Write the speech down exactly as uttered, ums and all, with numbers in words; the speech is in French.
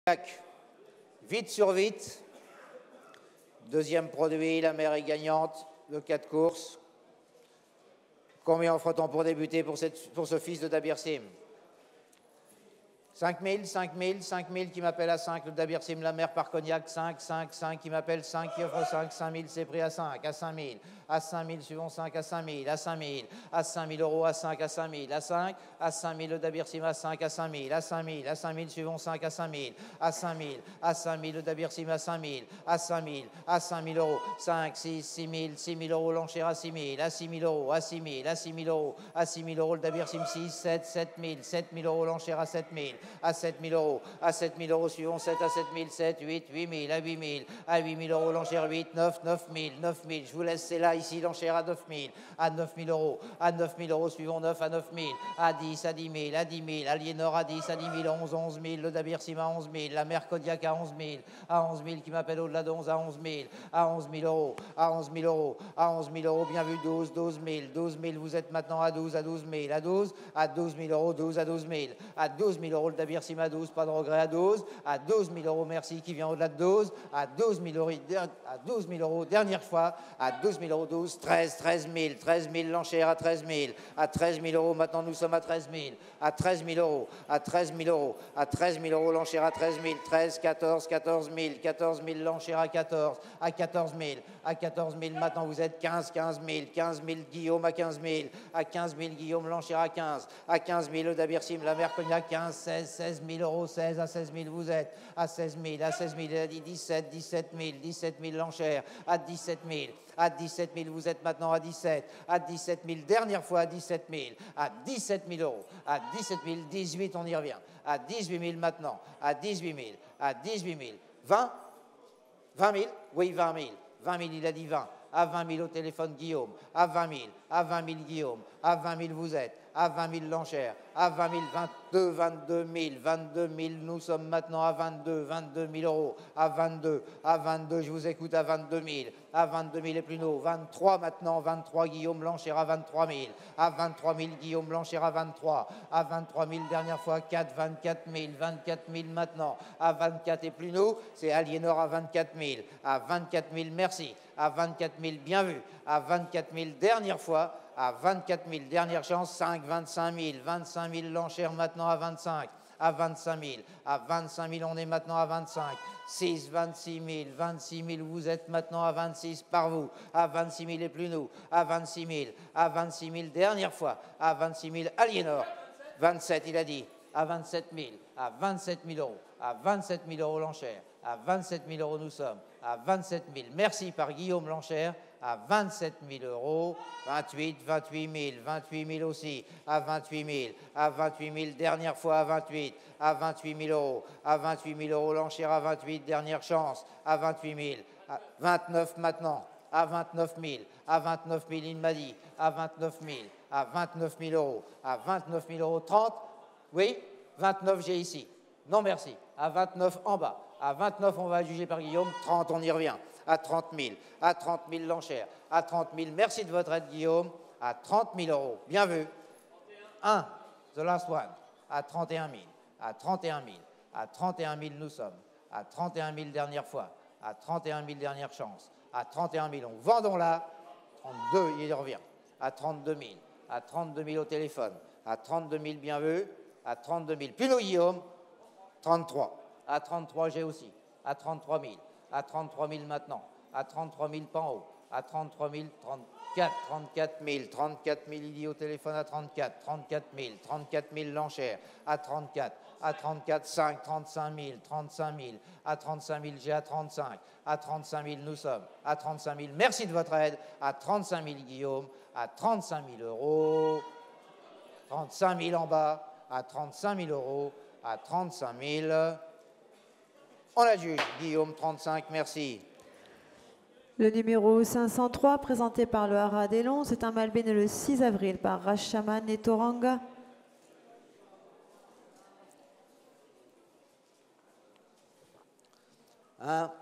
Vite sur vite. Deuxième produit, la mère est gagnante de quatre courses. Combien offre-t-on pour débuter pour, cette, pour ce fils de Dabirsim? cinq mille, cinq mille, cinq mille qui m'appelle à cinq, le Dabirsim, la mère par Cognac, cinq, cinq, cinq qui m'appelle cinq, qui offre cinq, cinq mille, c'est pris à cinq, à cinq mille, à cinq mille, suivons cinq, à cinq mille, à cinq mille, à cinq mille euros, à cinq, à cinq mille, à cinq, à cinq mille, le Dabirsim à cinq, à cinq mille, à cinq mille, à cinq mille, suivons cinq, à cinq mille, à cinq mille, à cinq mille, le Dabirsim à cinq mille, à cinq mille, à cinq mille euros, cinq, six, six mille, six mille euros, l'enchère à six mille, à six mille euros, à six mille, à six mille euros, à six mille euros, le Dabirsim six, sept, sept mille, sept mille euros, l'enchère à sept mille, à sept mille euros, à sept mille euros, suivons sept à sept mille, sept, huit, huit mille, à huit mille, à huit mille euros, l'enchère huit, neuf, neuf mille, neuf mille, je vous laisse, c'est là, ici, l'enchère à neuf mille, à neuf mille euros, à neuf mille euros, suivons neuf à neuf mille, à dix, à dix mille, à dix mille, Aliénor à dix, à dix mille, onze, onze mille, le Dabirsim à onze mille, la mère Kodiak à onze mille, à onze mille qui m'appelle au-delà de onze, à onze mille, à onze mille euros, à onze mille euros, à onze mille euros, bien vu, douze, douze mille, douze mille, vous êtes maintenant à douze, à douze mille, à douze, à douze mille euros, douze à douze mille, à douze mille euros, le Dabirsim à douze, pas de regret à douze, à douze mille euros, merci, qui vient au-delà de douze, à douze mille euros, à douze mille euros, dernière fois, à douze mille euros, douze, treize, treize mille, treize mille, l'enchère à treize mille, à treize mille euros, maintenant nous sommes à treize mille, à treize mille euros, à treize mille euros, à treize mille euros, l'enchère à treize mille, treize, quatorze, quatorze mille, quatorze mille, l'enchère à quatorze, à quatorze mille, à quatorze mille, maintenant vous êtes quinze, quinze mille, quinze mille, Guillaume à quinze mille, à quinze mille, Guillaume, l'enchère à quinze, à quinze mille, le Dabirsim, la mère Cognac, quinze, seize, seize mille euros, seize, à seize mille, vous êtes à seize mille, à seize mille, il a dit dix-sept, dix-sept mille, dix-sept mille, l'enchère, à dix-sept mille, à dix-sept mille, vous êtes maintenant à dix-sept, à dix-sept mille, dernière fois à dix-sept mille, à dix-sept mille euros, à dix-sept mille, dix-huit, on y revient, à dix-huit mille maintenant, à dix-huit mille, à dix-huit mille, vingt, vingt mille, oui, vingt mille, vingt mille, il a dit vingt, à vingt mille au téléphone Guillaume, à vingt mille, à vingt mille Guillaume, à vingt mille vous êtes, à vingt mille l'enchère, à vingt mille, vingt-deux, vingt-deux mille, vingt-deux mille, nous sommes maintenant à vingt-deux, vingt-deux mille euros, à vingt-deux, à vingt-deux, je vous écoute à vingt-deux mille, à vingt-deux mille et plus haut, vingt-trois maintenant, vingt-trois Guillaume l'enchère à vingt-trois mille, à vingt-trois mille Guillaume l'enchère à vingt-trois, à vingt-trois mille dernière fois, quatre, vingt-quatre mille, vingt-quatre mille maintenant, à vingt-quatre et plus haut, c'est Aliénor à vingt-quatre mille, à vingt-quatre mille, merci, à vingt-quatre mille, bien vu, à vingt-quatre mille, dernière fois, à vingt-quatre mille, dernière chance, cinq, vingt-cinq mille, vingt-cinq mille l'enchère maintenant à vingt-cinq, à vingt-cinq mille, à vingt-cinq mille, on est maintenant à vingt-cinq, six, vingt-six mille, vingt-six mille, vous êtes maintenant à vingt-six par vous, à vingt-six mille et plus nous, à vingt-six mille, à vingt-six mille, dernière fois, à vingt-six mille, Aliénor, vingt-sept, il a dit, à vingt-sept mille, à vingt-sept mille euros, à vingt-sept mille euros l'enchère, à vingt-sept mille euros nous sommes, à vingt-sept mille, merci par Guillaume l'enchère, à vingt-sept mille euros, vingt-huit, vingt-huit mille, vingt-huit mille aussi, à vingt-huit mille, à vingt-huit mille, dernière fois à vingt-huit, à vingt-huit mille euros, à vingt-huit mille euros, l'enchère à vingt-huit, dernière chance, à vingt-huit mille, à vingt-neuf maintenant, à vingt-neuf mille, à vingt-neuf mille, il m'a dit, à vingt-neuf mille, à vingt-neuf mille euros, à vingt-neuf mille euros, trente, oui, vingt-neuf j'ai ici, non merci, à vingt-neuf en bas, à vingt-neuf on va juger par Guillaume, trente on y revient, à trente mille, à trente mille l'enchère, à trente mille, merci de votre aide Guillaume, à trente mille euros, bien vu, un, the last one, à trente et un mille, à trente et un mille, à trente et un mille nous sommes, à trente et un mille dernière fois, à trente et un mille dernière chance, à trente et un mille, on vendons là, trente-deux, il revient, à trente-deux mille, à trente-deux mille au téléphone, à trente-deux mille bien vu, à trente-deux mille, puis nous Guillaume, trente-trois, à trente-trois j'ai aussi, à trente-trois mille, à trente-trois mille maintenant, à trente-trois mille pas en haut, à trente-trois mille, trente-quatre, trente-quatre mille, trente-quatre mille, il dit au téléphone à trente-quatre, trente-quatre mille, trente-quatre mille l'enchère, à trente-quatre, à trente-quatre, cinq, trente-cinq mille, trente-cinq mille, à trente-cinq mille, j'ai à trente-cinq, à trente-cinq mille nous sommes, à trente-cinq mille, merci de votre aide, à trente-cinq mille Guillaume, à trente-cinq mille euros, trente-cinq mille en bas, à trente-cinq mille euros, à trente-cinq mille, on adjuge, Guillaume, trente-cinq, merci. Le numéro cinq cent trois, présenté par le Haras d'Elon, c'est un mâle né le six avril par Rachaman et Toranga. Un,